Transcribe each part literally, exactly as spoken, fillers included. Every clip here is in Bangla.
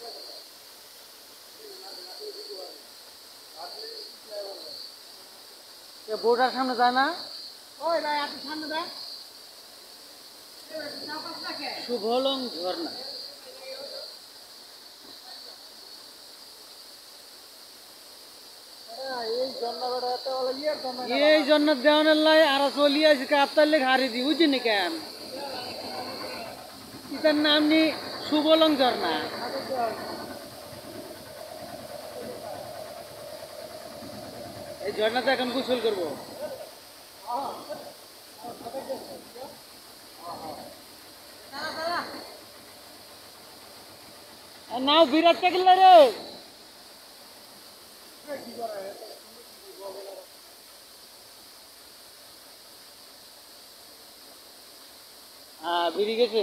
বোর্ডার সামনে যায় না? ওই ভাই আপনি সামনে দেন। শুভলং ঝর্ণা। এই জন্য দেওয়ানের লাই আর চলি আছে কাপ্তার লেগে হারি দি বুঝিনি কেন এটার নাম নি শুভলং ঝর্ণা। এই ঝর্ণাতে এখন গোসল করবো। নাও বিরাট টাকিল রে। হ্যাঁ বেরিয়ে গেছে।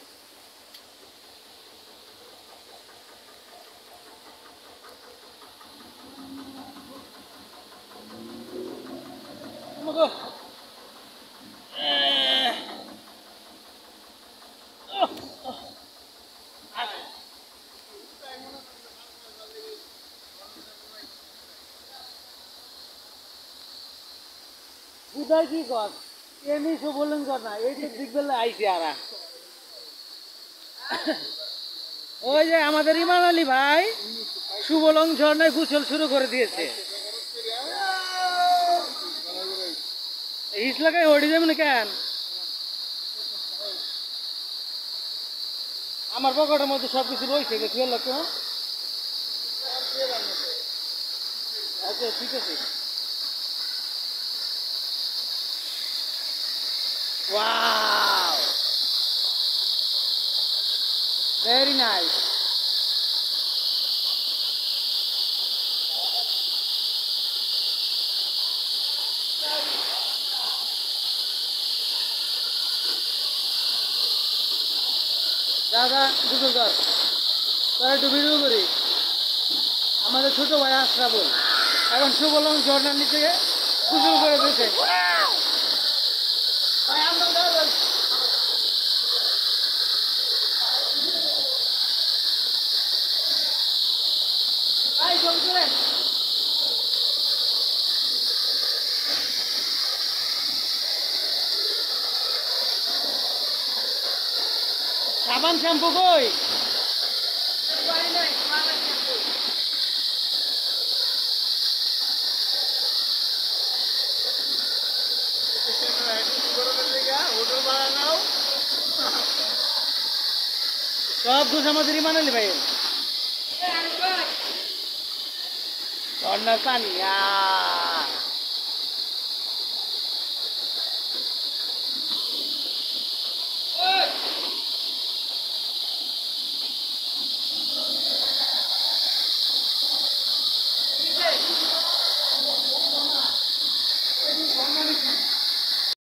বুঝাই কি কর এমনি শুভলং ঝর্ণা এই যে দিকবেলা আইসি আর ওই যে আমাদের ইমান আলী ভাই শুভলং ঝর্ণায় গোসল শুরু করে দিয়েছে। হিস লাগাই হড়ি যাবে না কেন? আমার পকেটের মধ্যে সবকিছু রয়েছে গেছে লোক। আচ্ছা ঠিক আছে। Wow! Very nice. দাদা দুটো কর তোরা একটু ভিডিও করি। আমাদের ছোট ভাই আশরাফুল এখন শুভলং ঝর্ণার নিচে গোসল করে দিয়েছে। সাবান শ্যাম্পু কই? সব দোষ আমাদের ইমান আলী ভাই। ঝর্ণার পানি।